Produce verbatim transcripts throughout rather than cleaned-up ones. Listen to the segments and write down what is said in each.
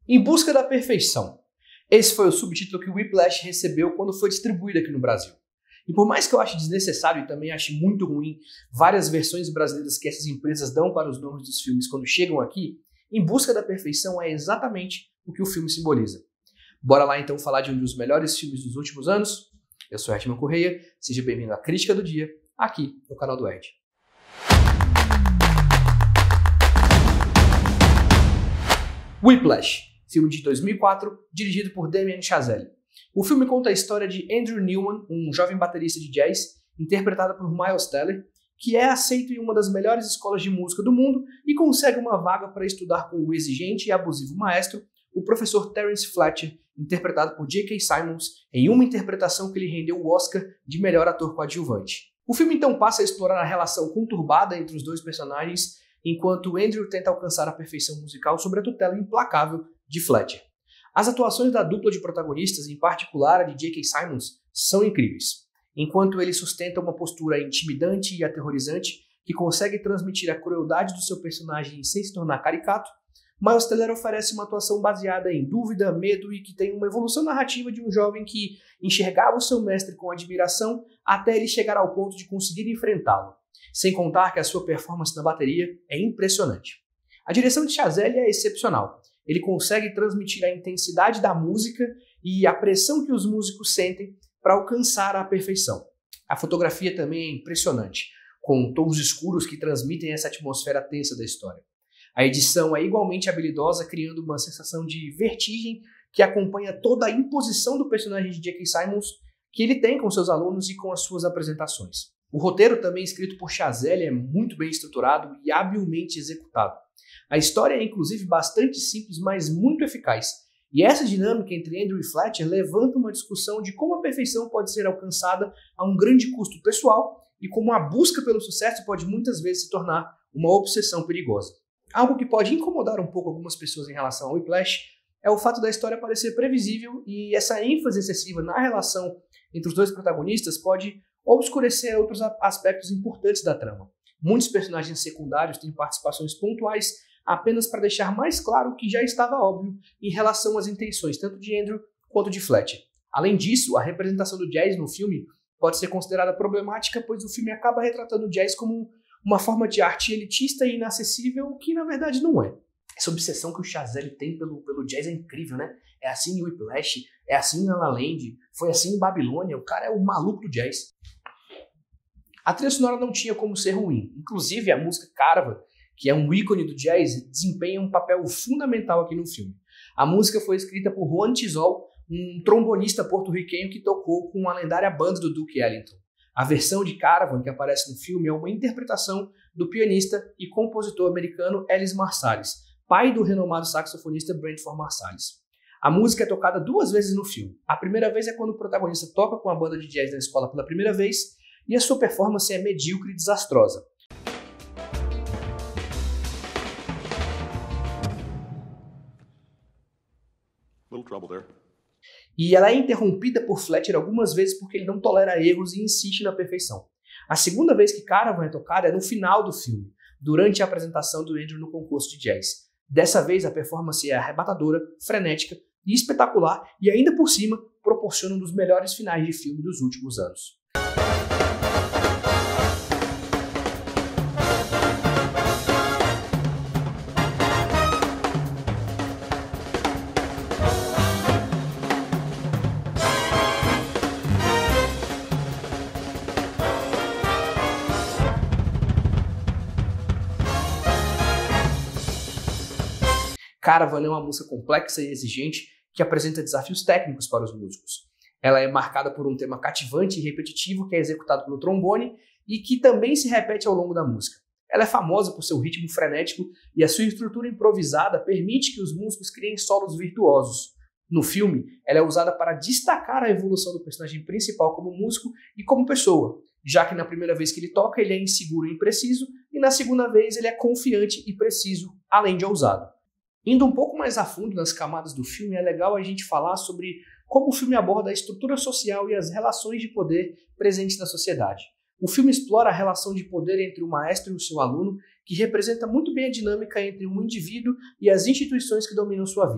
Em Busca da Perfeição. Esse foi o subtítulo que o Whiplash recebeu quando foi distribuído aqui no Brasil. E por mais que eu ache desnecessário e também ache muito ruim várias versões brasileiras que essas empresas dão para os nomes dos filmes quando chegam aqui, Em Busca da Perfeição é exatamente o que o filme simboliza. Bora lá então falar de um dos melhores filmes dos últimos anos? Eu sou Hetman Correia, seja bem-vindo à Crítica do Dia, aqui no canal do Ed. Whiplash, filme de dois mil e quatro, dirigido por Damien Chazelle. O filme conta a história de Andrew Newman, um jovem baterista de jazz, interpretado por Miles Teller, que é aceito em uma das melhores escolas de música do mundo e consegue uma vaga para estudar com o exigente e abusivo maestro, o professor Terence Fletcher, interpretado por J K. Simmons, em uma interpretação que lhe rendeu o Oscar de melhor ator coadjuvante. O filme então passa a explorar a relação conturbada entre os dois personagens, enquanto Andrew tenta alcançar a perfeição musical sob a tutela implacável de Fletcher. As atuações da dupla de protagonistas, em particular a de J K. Simmons, são incríveis. Enquanto ele sustenta uma postura intimidante e aterrorizante que consegue transmitir a crueldade do seu personagem sem se tornar caricato, Miles Teller oferece uma atuação baseada em dúvida, medo e que tem uma evolução narrativa de um jovem que enxergava o seu mestre com admiração até ele chegar ao ponto de conseguir enfrentá-lo. Sem contar que a sua performance na bateria é impressionante. A direção de Chazelle é excepcional. Ele consegue transmitir a intensidade da música e a pressão que os músicos sentem para alcançar a perfeição. A fotografia também é impressionante, com tons escuros que transmitem essa atmosfera tensa da história. A edição é igualmente habilidosa, criando uma sensação de vertigem que acompanha toda a imposição do personagem de J K. Simmons que ele tem com seus alunos e com as suas apresentações. O roteiro, também escrito por Chazelle, é muito bem estruturado e habilmente executado. A história é inclusive bastante simples, mas muito eficaz. E essa dinâmica entre Andrew e Fletcher levanta uma discussão de como a perfeição pode ser alcançada a um grande custo pessoal e como a busca pelo sucesso pode muitas vezes se tornar uma obsessão perigosa. Algo que pode incomodar um pouco algumas pessoas em relação ao Whiplash é o fato da história parecer previsível e essa ênfase excessiva na relação entre os dois protagonistas pode obscurecer outros aspectos importantes da trama. Muitos personagens secundários têm participações pontuais apenas para deixar mais claro o que já estava óbvio em relação às intenções tanto de Andrew quanto de Fletcher. Além disso, a representação do jazz no filme pode ser considerada problemática, pois o filme acaba retratando o jazz como uma forma de arte elitista e inacessível, o que na verdade não é. Essa obsessão que o Chazelle tem pelo, pelo jazz é incrível, né? É assim em Whiplash, é assim em La La Land, foi assim em Babilônia, o cara é o maluco do jazz. A trilha sonora não tinha como ser ruim, inclusive a música Caravan, que é um ícone do jazz, desempenha um papel fundamental aqui no filme. A música foi escrita por Juan Tizol, um trombonista porto-riquenho que tocou com a lendária banda do Duke Ellington. A versão de Caravan que aparece no filme é uma interpretação do pianista e compositor americano Ellis Marsalis, pai do renomado saxofonista Branford Marsalis. A música é tocada duas vezes no filme. A primeira vez é quando o protagonista toca com a banda de jazz na escola pela primeira vez e a sua performance é medíocre e desastrosa. Little trouble there. E ela é interrompida por Fletcher algumas vezes porque ele não tolera erros e insiste na perfeição. A segunda vez que Caravan é tocada é no final do filme, durante a apresentação do Andrew no concurso de jazz. Dessa vez a performance é arrebatadora, frenética e espetacular e ainda por cima proporciona um dos melhores finais de filme dos últimos anos. Caravan é uma música complexa e exigente que apresenta desafios técnicos para os músicos. Ela é marcada por um tema cativante e repetitivo que é executado pelo trombone e que também se repete ao longo da música. Ela é famosa por seu ritmo frenético e a sua estrutura improvisada permite que os músicos criem solos virtuosos. No filme, ela é usada para destacar a evolução do personagem principal como músico e como pessoa, já que na primeira vez que ele toca ele é inseguro e impreciso e na segunda vez ele é confiante e preciso, além de ousado. Indo um pouco mais a fundo nas camadas do filme, é legal a gente falar sobre como o filme aborda a estrutura social e as relações de poder presentes na sociedade. O filme explora a relação de poder entre o maestro e o seu aluno, que representa muito bem a dinâmica entre um indivíduo e as instituições que dominam sua vida.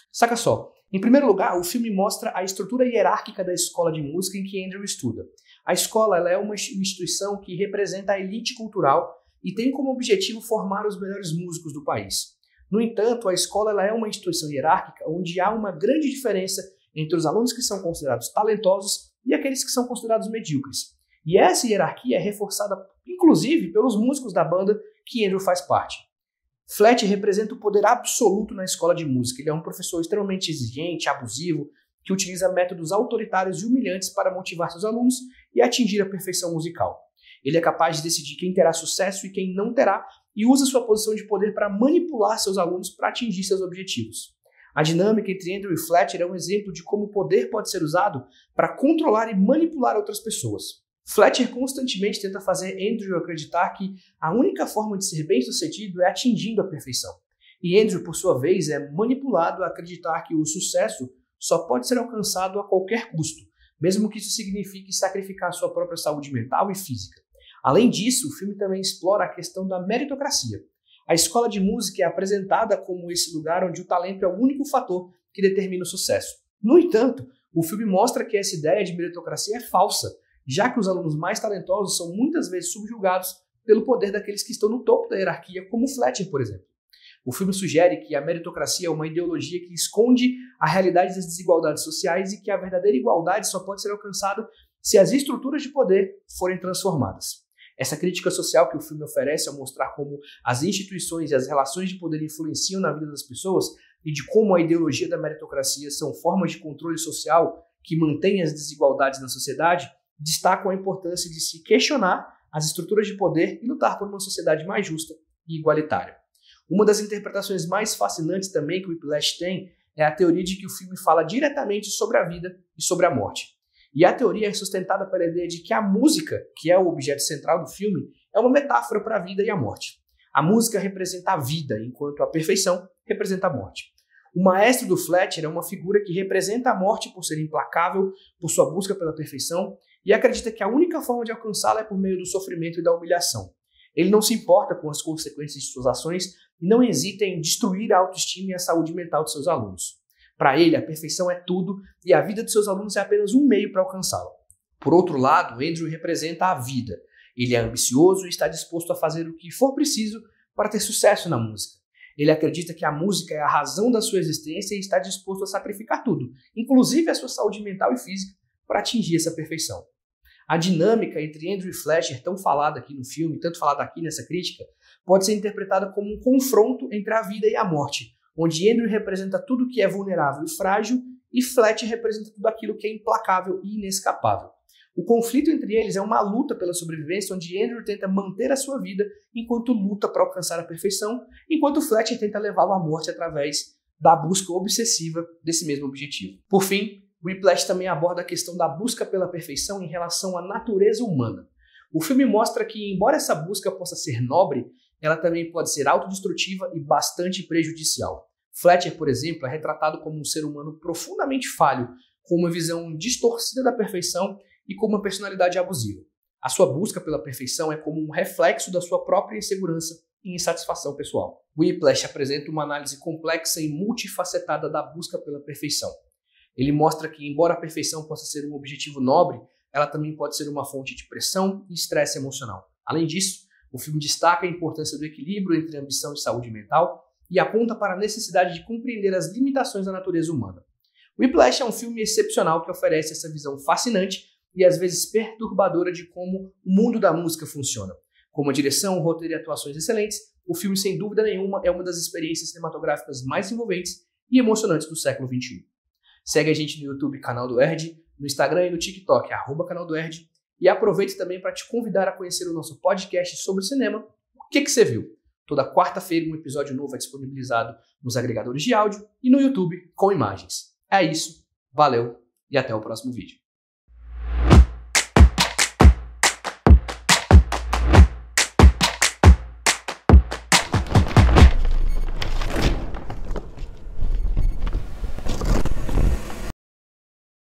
Saca só, em primeiro lugar, o filme mostra a estrutura hierárquica da escola de música em que Andrew estuda. A escola ela é uma instituição que representa a elite cultural e tem como objetivo formar os melhores músicos do país. No entanto, a escola ela é uma instituição hierárquica onde há uma grande diferença entre os alunos que são considerados talentosos e aqueles que são considerados medíocres. E essa hierarquia é reforçada, inclusive, pelos músicos da banda que Andrew faz parte. Fletcher representa o poder absoluto na escola de música. Ele é um professor extremamente exigente, abusivo, que utiliza métodos autoritários e humilhantes para motivar seus alunos e atingir a perfeição musical. Ele é capaz de decidir quem terá sucesso e quem não terá, e usa sua posição de poder para manipular seus alunos para atingir seus objetivos. A dinâmica entre Andrew e Fletcher é um exemplo de como o poder pode ser usado para controlar e manipular outras pessoas. Fletcher constantemente tenta fazer Andrew acreditar que a única forma de ser bem-sucedido é atingindo a perfeição. E Andrew, por sua vez, é manipulado a acreditar que o sucesso só pode ser alcançado a qualquer custo, mesmo que isso signifique sacrificar sua própria saúde mental e física. Além disso, o filme também explora a questão da meritocracia. A escola de música é apresentada como esse lugar onde o talento é o único fator que determina o sucesso. No entanto, o filme mostra que essa ideia de meritocracia é falsa, já que os alunos mais talentosos são muitas vezes subjugados pelo poder daqueles que estão no topo da hierarquia, como Fletcher, por exemplo. O filme sugere que a meritocracia é uma ideologia que esconde a realidade das desigualdades sociais e que a verdadeira igualdade só pode ser alcançada se as estruturas de poder forem transformadas. Essa crítica social que o filme oferece ao mostrar como as instituições e as relações de poder influenciam na vida das pessoas e de como a ideologia da meritocracia são formas de controle social que mantêm as desigualdades na sociedade, destacam a importância de se questionar as estruturas de poder e lutar por uma sociedade mais justa e igualitária. Uma das interpretações mais fascinantes também que o Whiplash tem é a teoria de que o filme fala diretamente sobre a vida e sobre a morte. E a teoria é sustentada pela ideia de que a música, que é o objeto central do filme, é uma metáfora para a vida e a morte. A música representa a vida, enquanto a perfeição representa a morte. O maestro do Fletcher é uma figura que representa a morte por ser implacável, por sua busca pela perfeição, e acredita que a única forma de alcançá-la é por meio do sofrimento e da humilhação. Ele não se importa com as consequências de suas ações e não hesita em destruir a autoestima e a saúde mental de seus alunos. Para ele, a perfeição é tudo e a vida de seus alunos é apenas um meio para alcançá-la. Por outro lado, Andrew representa a vida. Ele é ambicioso e está disposto a fazer o que for preciso para ter sucesso na música. Ele acredita que a música é a razão da sua existência e está disposto a sacrificar tudo, inclusive a sua saúde mental e física, para atingir essa perfeição. A dinâmica entre Andrew e Fletcher, tão falada aqui no filme, tanto falada aqui nessa crítica, pode ser interpretada como um confronto entre a vida e a morte, onde Andrew representa tudo que é vulnerável e frágil e Fletcher representa tudo aquilo que é implacável e inescapável. O conflito entre eles é uma luta pela sobrevivência, onde Andrew tenta manter a sua vida enquanto luta para alcançar a perfeição, enquanto Fletcher tenta levá-lo à morte através da busca obsessiva desse mesmo objetivo. Por fim, Whiplash também aborda a questão da busca pela perfeição em relação à natureza humana. O filme mostra que, embora essa busca possa ser nobre, ela também pode ser autodestrutiva e bastante prejudicial. Fletcher, por exemplo, é retratado como um ser humano profundamente falho, com uma visão distorcida da perfeição e com uma personalidade abusiva. A sua busca pela perfeição é como um reflexo da sua própria insegurança e insatisfação pessoal. Whiplash apresenta uma análise complexa e multifacetada da busca pela perfeição. Ele mostra que, embora a perfeição possa ser um objetivo nobre, ela também pode ser uma fonte de pressão e estresse emocional. Além disso, o filme destaca a importância do equilíbrio entre ambição e saúde mental e aponta para a necessidade de compreender as limitações da natureza humana. Whiplash é um filme excepcional que oferece essa visão fascinante e às vezes perturbadora de como o mundo da música funciona. Com uma direção, roteiro e atuações excelentes, o filme, sem dúvida nenhuma, é uma das experiências cinematográficas mais envolventes e emocionantes do século vinte e um. Segue a gente no YouTube, Canal do Erd, no Instagram e no TikTok, arroba Canal do Erd, e aproveite também para te convidar a conhecer o nosso podcast sobre cinema, O que que você viu? Toda quarta-feira um episódio novo é disponibilizado nos agregadores de áudio e no YouTube com imagens. É isso, valeu e até o próximo vídeo.